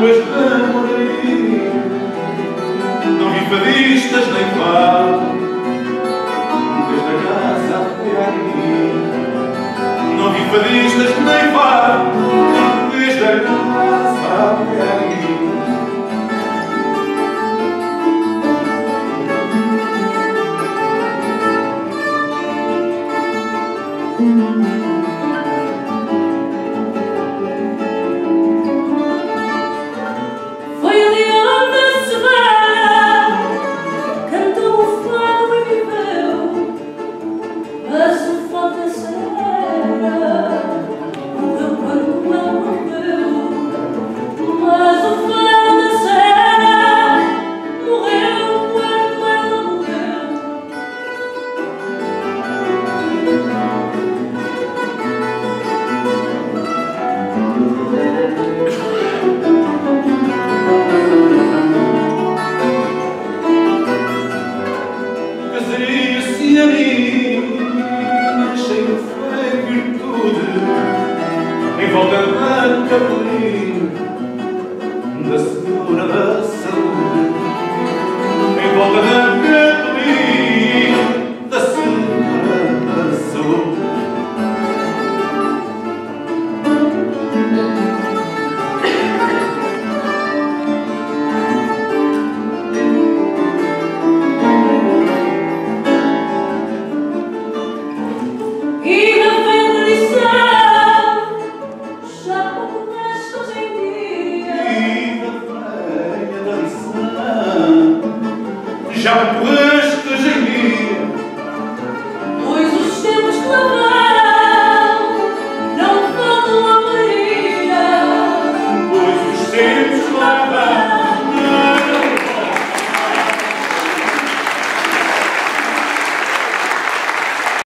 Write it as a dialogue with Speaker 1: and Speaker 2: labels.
Speaker 1: ruas de Moraí. Não vi fadistas nem fado, desde a casa até aí. Não vi fadistas nem fado, desde a casa até aí.
Speaker 2: Foi ali onde a Severa cantou o fado e viveu, mas o fado da Severa morreu quando ela morreu. Mas o fado da Severa morreu quando ela morreu.
Speaker 1: Casaria-se a mim, cheio de fé e virtude, em volta da capelinha da Senhora da Saúde. Em volta da capelinha da Senhora da Saúde.
Speaker 2: E na bendição já pouco resta hoje em dia.
Speaker 1: E da velha tradição já pouco resta